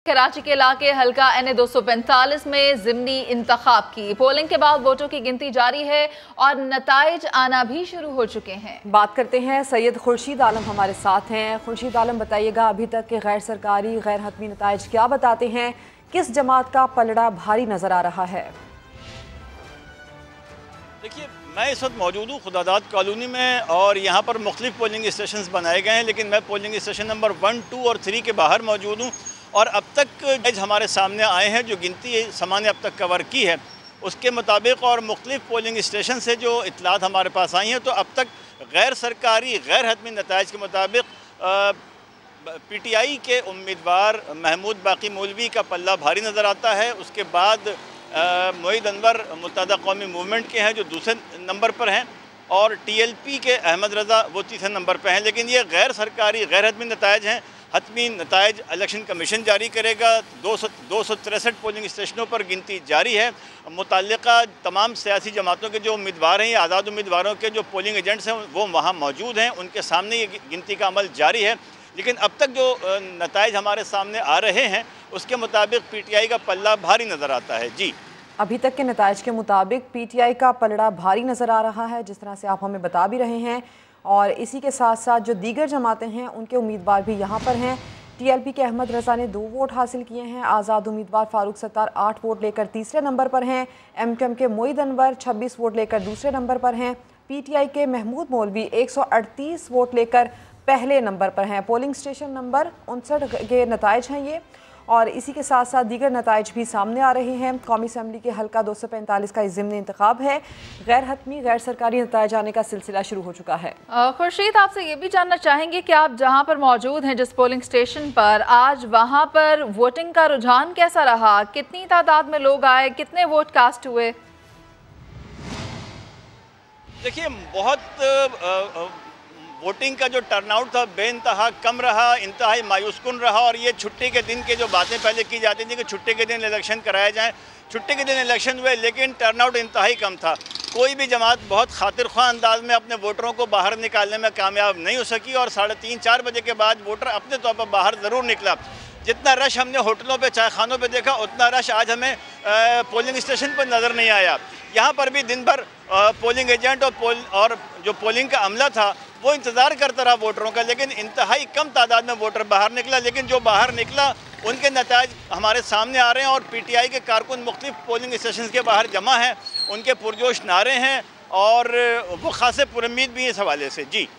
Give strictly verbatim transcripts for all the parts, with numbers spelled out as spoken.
कराची के इलाके हल्का एन ए दो सौ पैंतालीस में ज़िमनी इंतखाब की पोलिंग के बाद वोटों की गिनती जारी है और नताइज आना भी शुरू हो चुके हैं। बात करते हैं, सैयद खुर्शीद आलम हमारे साथ हैं। खुर्शीद आलम, बताइएगा अभी तक के गैर सरकारी गैर हतमी नताइज क्या बताते हैं, किस जमात का पलड़ा भारी नजर आ रहा है? देखिए, मैं इस वक्त मौजूद हूँ खुदादाद कॉलोनी में और यहाँ पर मुख्तलिफ पोलिंग स्टेशन बनाए गए हैं, लेकिन मैं polling station number one two और थ्री के बाहर मौजूद हूँ। और अब तक जज हमारे सामने आए हैं, जो गिनती सामान ने अब तक कवर की है उसके मुताबिक और मुख्तलिफ पोलिंग स्टेशन से जो इतलात हमारे पास आई हैं, तो अब तक गैर सरकारी गैर हतमी नताइज के मुताबिक पी टी आई के उम्मीदवार महमूद बाकी मौलवी का पल्ला भारी नज़र आता है। उसके बाद मोईद अनवर मुत्तहदा कौमी मूवमेंट के हैं जो दूसरे नंबर पर हैं, और टी एल पी के अहमद रज़ा वो तीसरे नंबर पर हैं। लेकिन ये गैर सरकारी गैर हतमी नताइज हैं। हतमी नताइज इलेक्शन कमीशन जारी करेगा। दो सौ दो सौ तिरसठ पोलिंग स्टेशनों पर गिनती जारी है। मुतल्लिका तमाम सियासी जमातों के जो उम्मीदवार हैं या आज़ाद उम्मीदवारों के जो पोलिंग एजेंट्स हैं वो वहाँ मौजूद हैं, उनके सामने ये गिनती का अमल जारी है। लेकिन अब तक जो नताइज हमारे सामने आ रहे हैं उसके मुताबिक पी टी आई का पल्ला भारी नज़र आता है। जी, अभी तक के नताइज के मुताबिक पी टी आई का पलड़ा भारी नज़र आ रहा है, जिस तरह से आप हमें बता भी रहे हैं। और इसी के साथ साथ जो दीगर जमातें हैं उनके उम्मीदवार भी यहाँ पर हैं। टी एल पी के अहमद रज़ा ने दो वोट हासिल किए हैं। आज़ाद उम्मीदवार फारूक सत्तार आठ वोट लेकर तीसरे नंबर पर हैं। एम क्यू एम के मोईद अनवर छब्बीस वोट लेकर दूसरे नंबर पर हैं। पी टी आई के महमूद मौलवी एक सौ अड़तीस वोट लेकर पहले नंबर पर हैं। पोलिंग स्टेशन नंबर उनसठ के नताइज हैं ये, और इसी के साथ साथ दीगर नताइज भी सामने आ रहे हैं। कौमी असम्बली के हल्का दो सौ पैंतालीस का ज़िमनी इंतखाब है। गैर हतमी गैर सरकारी नताइज आने का सिलसिला शुरू हो चुका है। खुर्शीद, आपसे ये भी जानना चाहेंगे कि आप जहां पर मौजूद हैं जिस पोलिंग स्टेशन पर, आज वहां पर वोटिंग का रुझान कैसा रहा? कितनी तादाद में लोग आए, कितने वोट कास्ट हुए? देखिए, बहुत आ, आ, वोटिंग का जो टर्नआउट था बेइंतहा कम रहा, इंतहाई मायूसकुन रहा। और ये छुट्टी के दिन के जो बातें पहले की जाती थी कि छुट्टी के दिन इलेक्शन कराए जाएं, छुट्टी के दिन इलेक्शन हुए लेकिन टर्नआउट इंतहाई कम था। कोई भी जमात बहुत खातिर ख्वाह अंदाज में अपने वोटरों को बाहर निकालने में कामयाब नहीं हो सकी, और साढ़े तीन चार बजे के बाद वोटर अपने तौर पर बाहर ज़रूर निकला। जितना रश हमने होटलों पे चाय खानों पे देखा, उतना रश आज हमें पोलिंग स्टेशन पर नज़र नहीं आया। यहाँ पर भी दिन भर पोलिंग एजेंट और पोल और जो पोलिंग का अमला था वो इंतज़ार करता रहा वोटरों का, लेकिन इंतहाई कम तादाद में वोटर बाहर निकला। लेकिन जो बाहर निकला उनके नताइज हमारे सामने आ रहे हैं, और पी टी आई के कारकुन मुख्तलिफ पोलिंग स्टेशन के बाहर जमा हैं, उनके पुरजोश नारे हैं और वो खासे पुरुम्मीद भी हैं इस हवाले से। जी,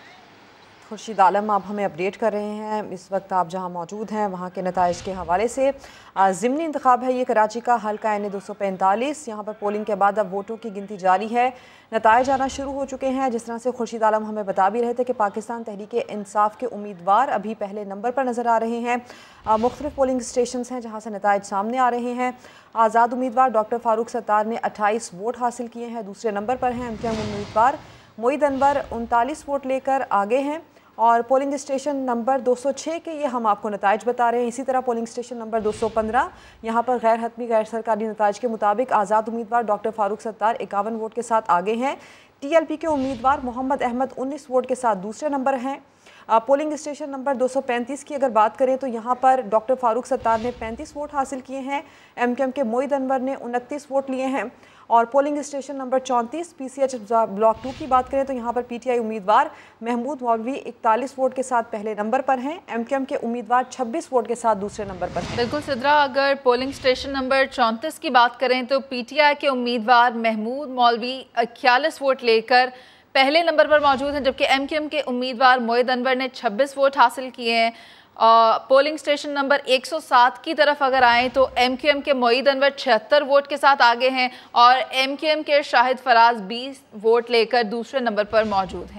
खुर्शीद आलम, आप हमें अपडेट कर रहे हैं इस वक्त आप जहां मौजूद हैं वहां के नताइज के हवाले से। ज़िमनी इंतखाब है ये कराची का हल्का एन ए दो सौ पैंतालीस। यहाँ पर पोलिंग के बाद अब वोटों की गिनती जारी है। नताइज आना शुरू हो चुके हैं। जिस तरह से खुर्शीद आलम हमें बता भी रहे थे कि पाकिस्तान तहरीक इंसाफ के उम्मीदवार अभी पहले नंबर पर नज़र आ रहे हैं। मुख्तलिफ पोलिंग स्टेशन हैं जहाँ से नताइज सामने आ रहे हैं। आज़ाद उम्मीदवार डॉक्टर फारूक सत्तार ने अट्ठाईस वोट हासिल किए हैं, दूसरे नंबर पर हैं। एम क्यू एम उम्मीदवार मोईद अनवर उनतालीस वोट लेकर आगे हैं। और पोलिंग स्टेशन नंबर दो सौ छह के ये हम आपको नताइज बता रहे हैं। इसी तरह पोलिंग स्टेशन नंबर दो सौ पंद्रह, यहाँ पर गैर हतमी गैर सरकारी नताइज के मुताबिक आज़ाद उम्मीदवार डॉक्टर फारूक सत्तार इक्यावन वोट के साथ आगे हैं। टी एल पी के उम्मीदवार मोहम्मद अहमद उन्नीस वोट के साथ दूसरे नंबर हैं। पोलिंग स्टेशन नंबर दो सौ पैंतीस की अगर बात करें तो यहाँ पर डॉक्टर फारूक सत्तार ने पैंतीस वोट हासिल किए हैं। एम क्यू एम के मोईद अनवर ने उनतीस वोट लिए हैं। और पोलिंग स्टेशन नंबर चौंतीस P C H block two की बात करें तो यहाँ पर पी टी आई उम्मीदवार महमूद मौलवी इकतालीस वोट के साथ पहले नंबर पर हैं। एम क्यू एम के उम्मीदवार छब्बीस वोट के साथ दूसरे नंबर पर हैं। बिल्कुल सिद्रा, अगर पोलिंग स्टेशन नंबर चौंतीस की बात करें तो पी टी आई के उम्मीदवार महमूद मौलवी इक्यालीस वोट लेकर पहले नंबर पर मौजूद हैं, जबकि एम क्यू एम के उम्मीदवार मोईद अनवर ने छब्बीस वोट हासिल किए हैं। पोलिंग स्टेशन नंबर एक सौ सात की तरफ अगर आएँ तो एम क्यू एम के मोईद अनवर छिहत्तर वोट के साथ आगे हैं, और एम क्यू एम के शाहिद फराज बीस वोट लेकर दूसरे नंबर पर मौजूद हैं।